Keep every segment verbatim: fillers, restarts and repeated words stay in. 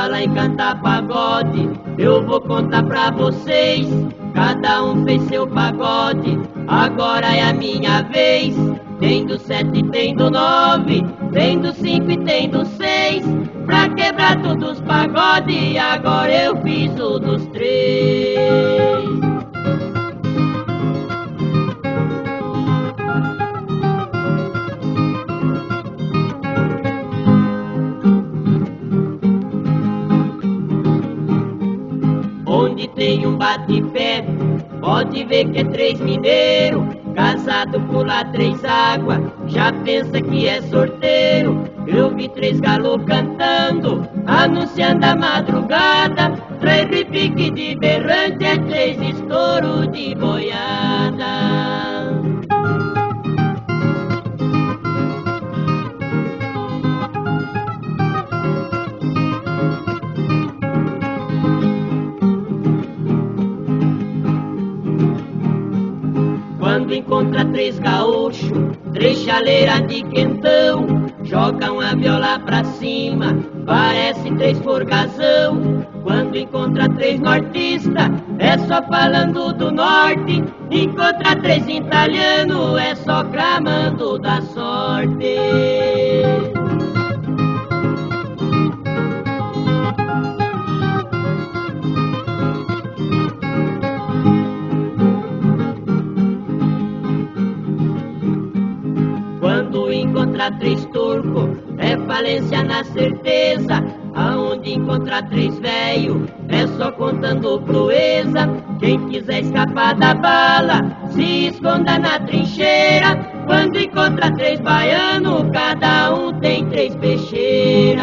falar em cantar pagode, eu vou contar pra vocês. Cada um fez seu pagode, agora é a minha vez. Tem do sete, tem do nove, tem do cinco e tem do seis. Pra quebrar todos os pagodes, agora eu fiz o dos três. Onde tem um bate-pé, pode ver que é três mineiro, casado pula três águas, já pensa que é sorteiro. Eu vi três galos cantando, anunciando a madrugada, três repique de berrante, é três estouro de boiada. Quando encontra três gaúchos, três chaleiras de quentão, jogam a viola pra cima, parece três forgazão. Quando encontra três nortistas, é só falando do norte. Encontra três italianos, é só clamando da sorte. Quando encontra três turcos, é falência na certeza. Aonde encontra três velho, é só contando proeza. Quem quiser escapar da bala, se esconda na trincheira. Quando encontra três baianos, cada um tem três peixeiras.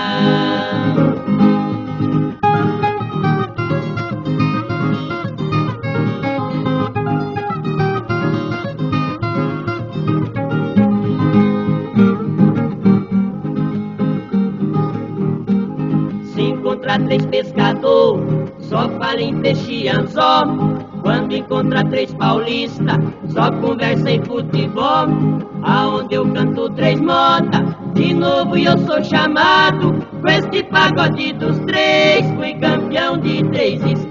Encontra três pescador, só fala em peixe anzol. Quando encontra três paulista, só conversa em futebol. Aonde eu canto três moda, de novo eu sou chamado. Com este pagode dos três, fui campeão de três estados.